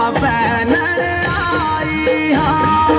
पहनण आई हाँ।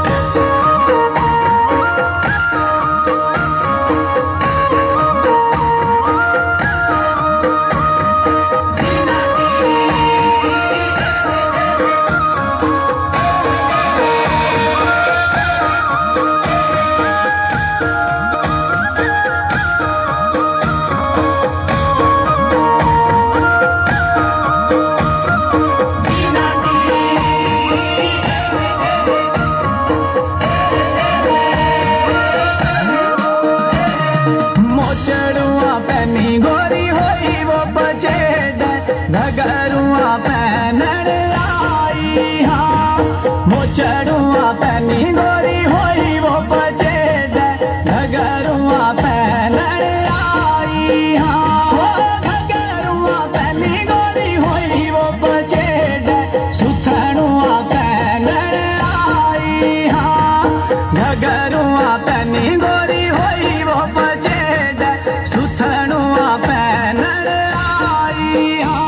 मोचड़ुआ पहनी गोरी होई वो पचेड घगरुआ पहनण आई हाँ। मोचड़ुआ पहनी गोरी होई वो पचेड घगरुआ पहनण आई हाँ। घगरुआ पहनी गोरी होई वो पचेड सुथनुआ पहनण आई हाँ। घगरुआ पहनी गोरी होई वो पचेड सुथनुआ पहनण आई हाँ।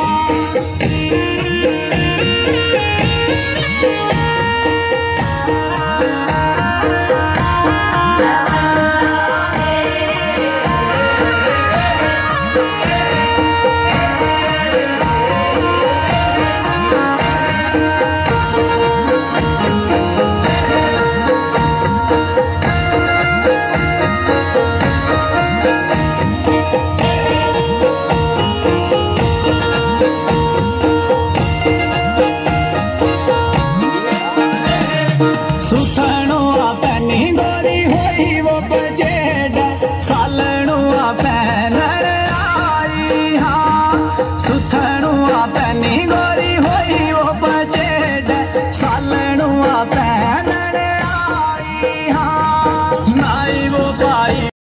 सुथनुआ पहनी गोरी होई वो पचेड सालनुआ पहनण आई हाँ। सुथनुआ पहनी गोरी